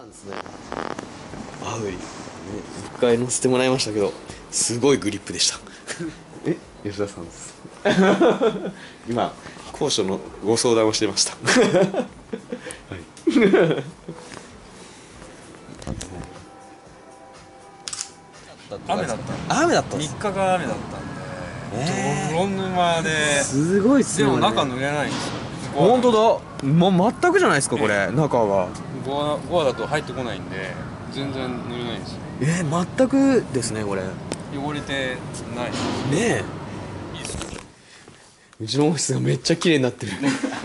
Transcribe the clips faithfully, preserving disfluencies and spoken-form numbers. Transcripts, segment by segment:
なんですね。アウリ、ね、一回乗せてもらいましたけど、すごいグリップでした。え、吉田さんです。今、高所のご相談をしていました。はい。 雨だった。 雨だったんです。 みっかが雨だったんで、 えー、 泥沼で、 すごいっすね。 でも中濡れないんですよ。 本当だ、ま、全くじゃないですかこれ、えー、中がゴア、ゴアだと入ってこないんで全然濡れないんですよ。 えー、全くですねこれ。 汚れてないねえ。いいですね。うちのオフィスがめっちゃ綺麗になってる。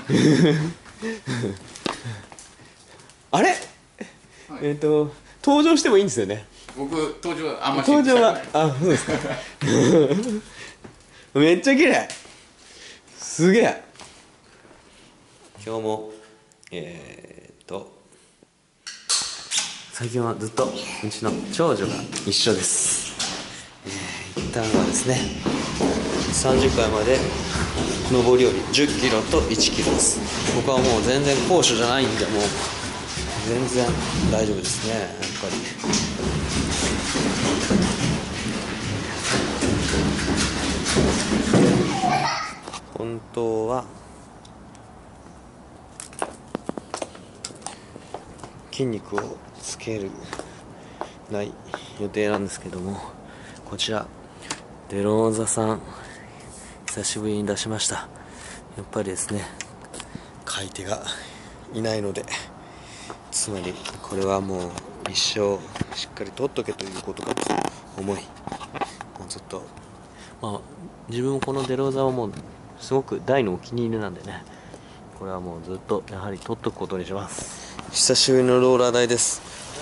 あれ、はい、えっ、ー、と登場してもいいんですよね。 僕登場あんまり登場は、あ、そうですか。めっちゃ綺麗。すげえ。今日もえー、っと最近はずっとうちの長女が一緒です。えー、一旦はですねさんじゅっかいまで上り下りじゅっキロといちキロです。僕はもう全然高所じゃないんで、もう全然大丈夫ですね。やっぱり本当は筋肉をつけるない予定なんですけども、こちらデローザさん久しぶりに出しました。やっぱりですね買い手がいないので、つまりこれはもう一生しっかり取っとけということかと思い、もうずっと、まあ自分もこのデローザはもうすごく大のお気に入りなんでね、これはもうずっとやはり取っとくことにします。久しぶりのローラー台です。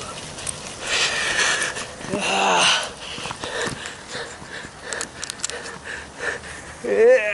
うわー、えー